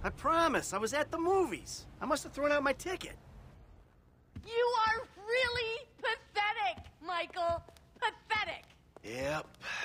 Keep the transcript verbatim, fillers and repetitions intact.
I promise, I was at the movies. I must have thrown out my ticket. You are really pathetic, Michael. Pathetic. Yep.